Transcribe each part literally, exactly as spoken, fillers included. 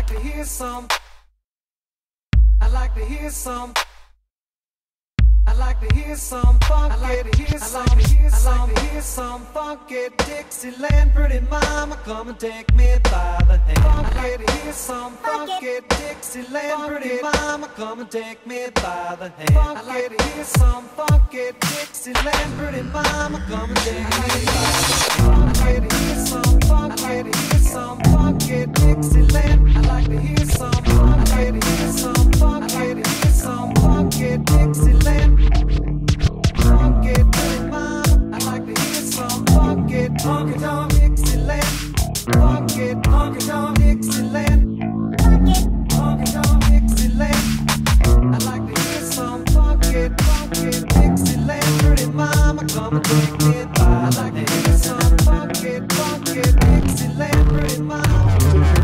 like to hear some. I like to hear some. I like to hear some funk. I like to hear some. I like to hear some. I like to hear some funky Dixieland. Pretty mama, come and take me by the hand. I like to hear some funky Dixieland. Pretty mama, come and take me by the hand. I like to hear some funky Dixieland. Pretty mama, come and take me by the hand. I like to hear some funk. I like to hear some funky Dixieland. I like to hear some. I like to hear some funk. I like to hear some funky Dixieland. Funky pretty mama, I like to hear some funky honky tonk Dixieland. Funky honky tonk Dixieland. Honky tonk Dixieland. I like to hear some funky funky Dixieland. Pretty mama, come and take me by. I like to hear some funky funky Dixieland. Pretty mama,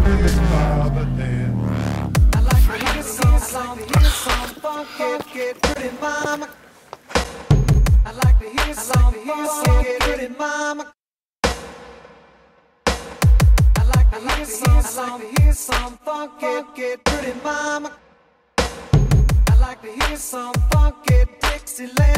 I like to hear some, I like to hear some funky pretty mama. I like to hear some funky pretty mama. I like to hear some, I like to hear some funky pretty mama. I like to hear some funky Dixieland.